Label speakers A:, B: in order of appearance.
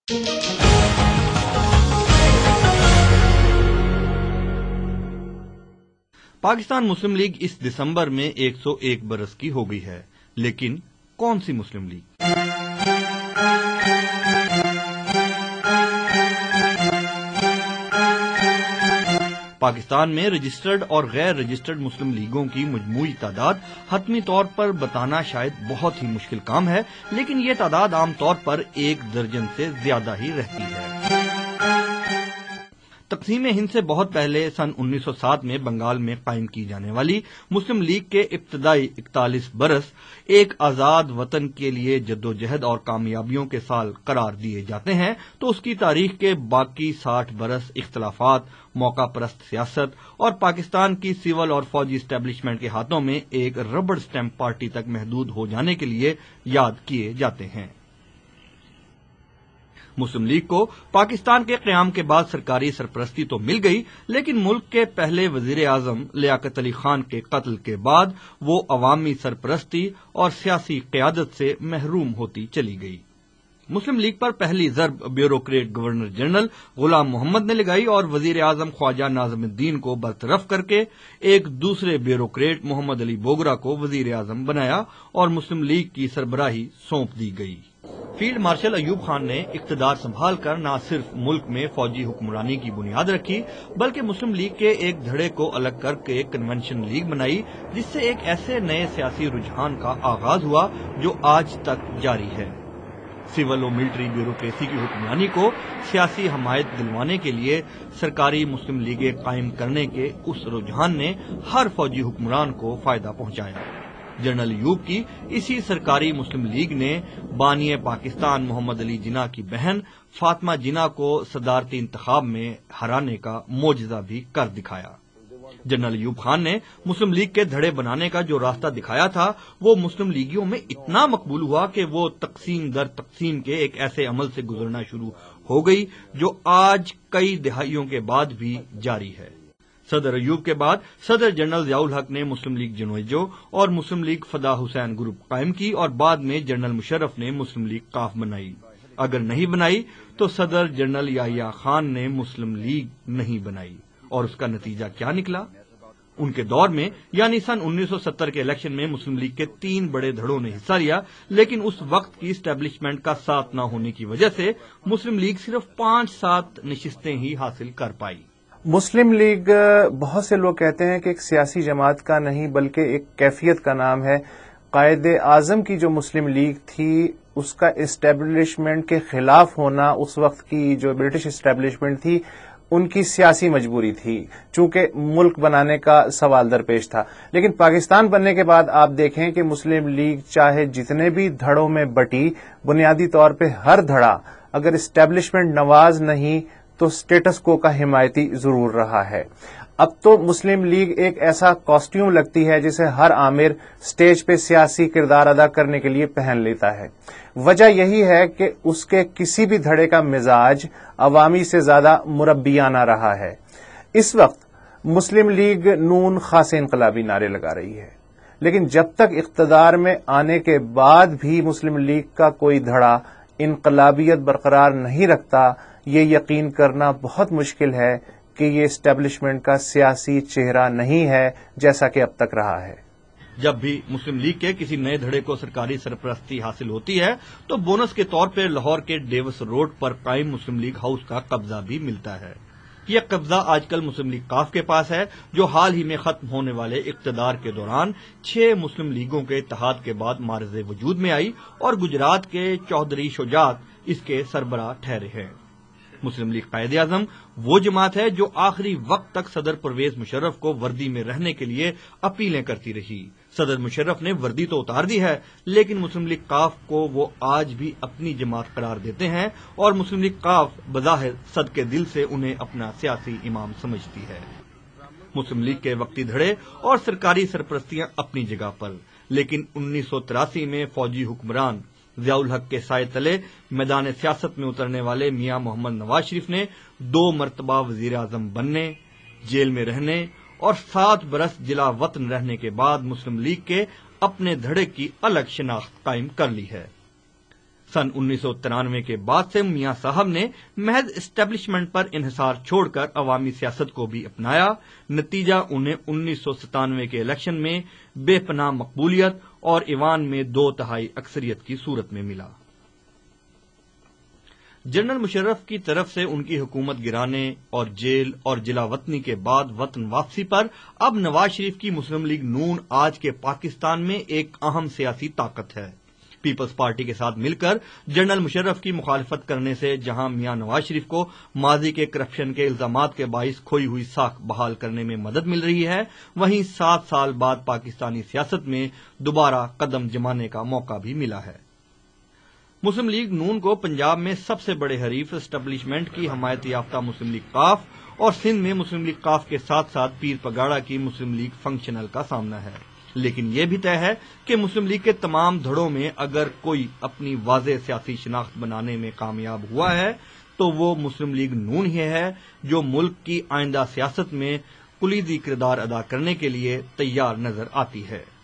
A: پاکستان مسلم league اس دسمبر میں 101 برس کی ہو گئی ہے، لیکن کون سی مسلم لیگ؟ پاکستان میں رجسٹرڈ اور غیر رجسٹرڈ مسلم لیگوں کی مجموعی تعداد حتمی طور پر بتانا شاید بہت ہی مشکل کام ہے، لیکن یہ تعداد عام طور پر 1 درجن سے زیادہ ہی رہتی ہے۔ تقسیم ہند سے بہت پہلے سن 1907 میں بنگال میں قائم کی جانے والی مسلم لیگ کے ابتدائی 41 برس ایک آزاد وطن کے لیے جدوجہد اور کامیابیوں کے سال قرار دیے جاتے ہیں، تو اس کی تاریخ کے باقی 60 برس اختلافات، موقع پرست سیاست اور پاکستان کی سول اور فوجی اسٹیبلشمنٹ کے ہاتھوں میں ایک ربڑ اسٹیمپ پارٹی تک محدود ہو جانے کے لیے یاد کیے جاتے ہیں۔ مسلم لیگ کو پاکستان کے قیام کے بعد سرکاری سرپرستی تو مل گئی، لیکن ملک کے پہلے وزیر اعظم لیاقت علی خان کے قتل کے بعد وہ عوامی سرپرستی اور سیاسی قیادت سے محروم ہوتی چلی گئی۔ مسلم لیگ پر پہلی ضرب بیوروکریٹ گورنر جنرل غلام محمد نے لگائی اور وزیر اعظم خواجہ ناظم الدین کو برطرف کر کے ایک دوسرے بیوروکریٹ محمد علی بوگرا کو وزیر اعظم بنایا اور مسلم لیگ کی سربراہی سونپ دی گئی۔ فیلڈ مارشل ایوب خان نے اقتدار سنبھال کر نہ صرف ملک میں فوجی حکمرانی کی بنیاد رکھی، بلکہ مسلم لیگ کے ایک دھڑے کو الگ کر کے کنونشن لیگ بنائی، جس سے ایک ایسے نئے سیاسی رجحان کا آغاز ہوا جو آج تک جاری ہے۔ سول و ملٹری بیوروکریسی کی حکمرانی کو سیاسی حمایت دلوانے کے لیے سرکاری مسلم لیگیں قائم کرنے کے اس رجحان نے ہر فوجی حکمران کو فائدہ پہنچایا۔ جنرل ایوب کی اسی سرکاری مسلم لیگ نے بانی پاکستان محمد علی جناح کی بہن فاطمہ جناح کو صدارتی انتخاب میں ہرانے کا معجزہ بھی کر دکھایا۔ جنرل ایوب خان نے مسلم لیگ کے دھڑے بنانے کا جو راستہ دکھایا تھا، وہ مسلم لیگیوں میں اتنا مقبول ہوا کہ وہ تقسیم در تقسیم کے ایک ایسے عمل سے گزرنا شروع ہو گئی جو آج کئی دہائیوں کے بعد بھی جاری ہے۔ صدر ایوب کے بعد صدر جنرل ضیاء الحق نے مسلم لیگ جنوجو اور مسلم لیگ فدا حسین گروپ قائم کی اور بعد میں جنرل مشرف نے مسلم لیگ قاف بنائی۔ اگر نہیں بنائی تو صدر جنرل یحییٰ خان نے مسلم لیگ نہیں بنائی، اور اس کا نتیجہ کیا نکلا؟ ان کے دور میں یعنی سن 1970 کے الیکشن میں مسلم لیگ کے 3 بڑے دھڑوں نے حصہ لیا، لیکن اس وقت کی اسٹیبلشمنٹ کا ساتھ نہ ہونے کی وجہ سے مسلم لیگ صرف 5-7 نشستیں ہی حاصل کر پائی۔
B: مسلم لیگ بہت سے لوگ کہتے ہیں کہ ایک سیاسی جماعت کا نہیں بلکہ ایک کیفیت کا نام ہے۔ قائد اعظم کی جو مسلم لیگ تھی اس کا اسٹیبلشمنٹ کے خلاف ہونا اس وقت کی جو برٹش اسٹیبلشمنٹ تھی ان کی سیاسی مجبوری تھی، چونکہ ملک بنانے کا سوال درپیش تھا۔ لیکن پاکستان بننے کے بعد آپ دیکھیں کہ مسلم لیگ چاہے جتنے بھی دھڑوں میں بٹی، بنیادی طور پہ ہر دھڑا اگر اسٹیبلشمنٹ نواز نہیں تو سٹیٹس کو کا حمایتی ضرور رہا ہے۔ اب تو مسلم لیگ ایک ایسا کاسٹیوم لگتی ہے جسے ہر آمر سٹیج پہ سیاسی کردار ادا کرنے کے لیے پہن لیتا ہے۔ وجہ یہی ہے کہ اس کے کسی بھی دھڑے کا مزاج عوامی سے زیادہ مربیانہ رہا ہے۔ اس وقت مسلم لیگ نون خاص انقلابی نعرے لگا رہی ہے، لیکن جب تک اقتدار میں آنے کے بعد بھی مسلم لیگ کا کوئی دھڑا انقلابیت برقرار نہیں رکھتا، یہ یقین کرنا بہت مشکل ہے کہ یہ اسٹیبلشمنٹ کا سیاسی چہرہ نہیں ہے جیسا کہ اب تک رہا ہے۔
A: جب بھی مسلم لیگ کے کسی نئے دھڑے کو سرکاری سرپرستی حاصل ہوتی ہے تو بونس کے طور پہ لاہور کے ڈیوس روڈ پر قائم مسلم لیگ ہاؤس کا قبضہ بھی ملتا ہے۔ یہ قبضہ آج کل مسلم لیگ قاف کے پاس ہے، جو حال ہی میں ختم ہونے والے اقتدار کے دوران 6 مسلم لیگوں کے اتحاد کے بعد معرض وجود میں آئی اور گجرات کے چودھری شجاعت اس کے سربراہ ٹھہرے ہیں۔ مسلم لیگ قائد اعظم وہ جماعت ہے جو آخری وقت تک صدر پرویز مشرف کو وردی میں رہنے کے لیے اپیلیں کرتی رہی۔ صدر مشرف نے وردی تو اتار دی ہے، لیکن مسلم لیگ قاف کو وہ آج بھی اپنی جماعت قرار دیتے ہیں اور مسلم لیگ قاف بظاہر صدقے دل سے انہیں اپنا سیاسی امام سمجھتی ہے۔ مسلم لیگ کے وقتی دھڑے اور سرکاری سرپرستیاں اپنی جگہ پر، لیکن 1983 میں فوجی حکمران ضیاء الحق کے سائے تلے میدان سیاست میں اترنے والے میاں محمد نواز شریف نے 2 مرتبہ وزیر اعظم بننے، جیل میں رہنے اور 7 برس جلا وطن رہنے کے بعد مسلم لیگ کے اپنے دھڑے کی الگ شناخت قائم کر لی ہے۔ सन 1993 کے بعد سے میاں صاحب نے محض اسٹیبلشمنٹ پر انحصار چھوڑ کر عوامی سیاست کو بھی اپنایا. نتیجہ انہیں 1997 کے الیکشن میں بے پناہ مقبولیت اور ایوان میں 2/3 اکثریت کی صورت میں ملا. جنرل مشرف کی طرف سے ان کی حکومت گرانے اور جیل اور جلا وطنی کے بعد وطن واپسی پر اب نواز شریف کی مسلم لیگ نون آج کے پاکستان میں ایک اہم سیاسی طاقت ہے. پیپلز پارٹی کے ساتھ مل کر جنرل مشرف کی مخالفت کرنے سے جہاں میاں نواز شریف کو ماضی کے کرپشن کے الزامات کے باعث کھوئی ہوئی ساکھ بحال کرنے میں مدد مل رہی ہے، وہیں 7 سال بعد پاکستانی سیاست میں دوبارہ قدم جمانے کا موقع بھی ملا ہے. مسلم لیگ نون کو پنجاب میں سب سے بڑے حریف اسٹیبلشمنٹ کی حمایت یافتہ مسلم لیگ قاف اور سندھ میں مسلم لیگ قاف کے ساتھ ساتھ پیر پگاڑا کی مسلم لیگ فنکشنل کا سامنا ہے. لیکن یہ بھی طے ہے کہ مسلم لیگ کے تمام دھڑوں میں اگر کوئی اپنی واضح سیاسی شناخت بنانے میں کامیاب ہوا ہے تو وہ مسلم لیگ نون ہی ہے، جو ملک کی آئندہ سیاست میں کلیدی کردار ادا کرنے کے لیے تیار نظر آتی ہے.